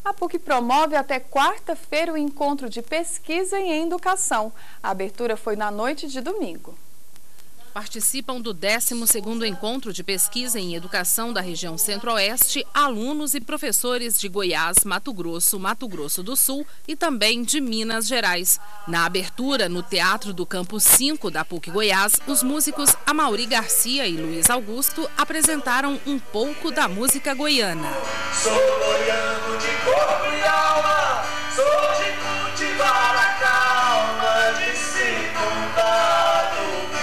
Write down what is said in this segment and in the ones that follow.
A PUC promove até quarta-feira o encontro de pesquisa em educação. A abertura foi na noite de domingo. Participam do 12º Encontro de Pesquisa em Educação da região Centro-Oeste alunos e professores de Goiás, Mato Grosso do Sul e também de Minas Gerais. Na abertura, no Teatro do Campus 5 da PUC Goiás, os músicos Amaury Garcia e Luiz Augusto apresentaram um pouco da música goiana. Sou goiano de corpo e alma, sou de cultivar a calma, de se contar do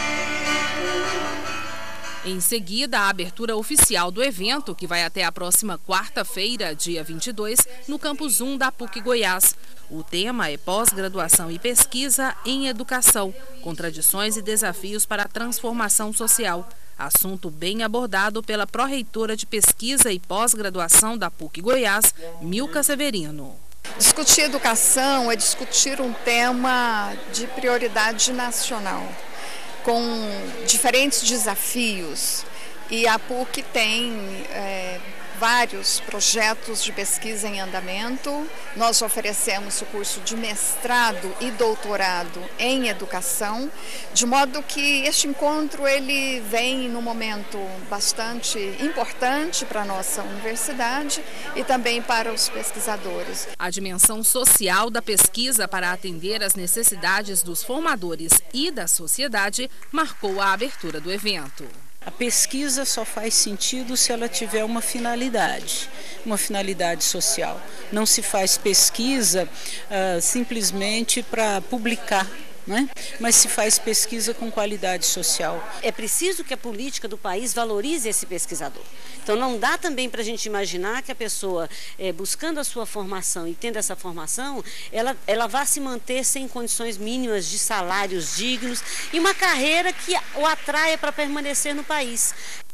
Em seguida, a abertura oficial do evento, que vai até a próxima quarta-feira, dia 22, no Campus 1 da PUC Goiás. O tema é pós-graduação e pesquisa em educação, contradições e desafios para a transformação social. Assunto bem abordado pela pró-reitora de pesquisa e pós-graduação da PUC Goiás, Milka Severino. Discutir educação é discutir um tema de prioridade nacional, com diferentes desafios, e a PUC tem vários projetos de pesquisa em andamento. Nós oferecemos o curso de mestrado e doutorado em educação, de modo que este encontro ele vem num momento bastante importante para a nossa universidade e também para os pesquisadores. A dimensão social da pesquisa para atender às necessidades dos formadores e da sociedade marcou a abertura do evento. A pesquisa só faz sentido se ela tiver uma finalidade social. Não se faz pesquisa simplesmente para publicar, né? Mas se faz pesquisa com qualidade social. É preciso que a política do país valorize esse pesquisador. Então não dá também para a gente imaginar que a pessoa, buscando a sua formação e tendo essa formação, ela vá se manter sem condições mínimas de salários dignos e uma carreira que o atraia para permanecer no país.